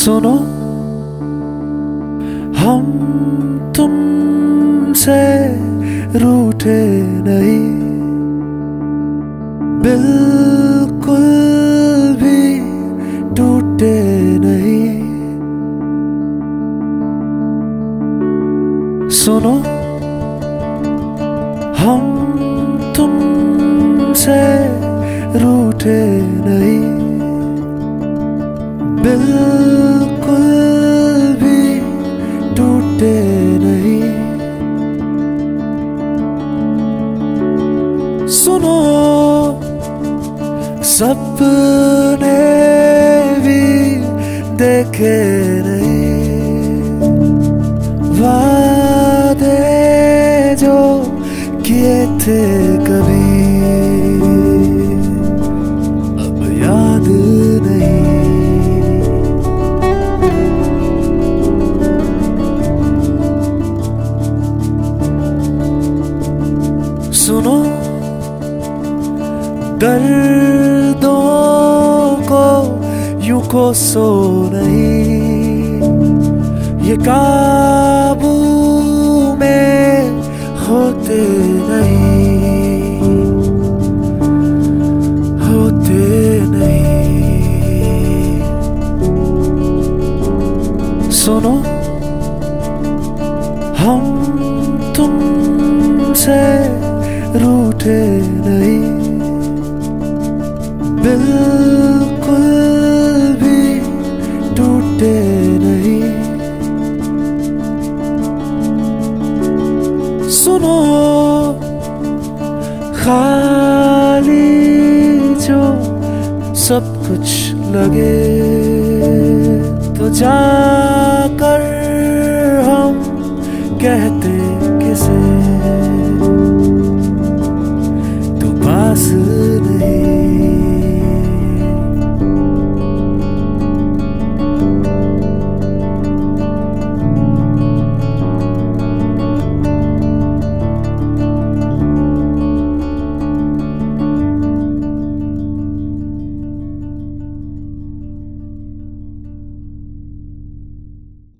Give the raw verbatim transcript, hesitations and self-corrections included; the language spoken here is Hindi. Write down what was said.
सुनो हम तुमसे रूठे नहीं, बिल्कुल भी टूटे नहीं। सुनो हम तुमसे रूठे नहीं, बिल्कुल भी टूटे नहीं। सुनो सपने भी देखे नहीं, वादे जो किए थे कभी अब याद नहीं। सुनो दर्दों को यूं कोसो नहीं, ये काबू में होते नहीं, होते नहीं। सुनो हम तुमसे रूठे नहीं, बिल्कुल भी टूटे नहीं। सुनो खाली जो सब कुछ लगे,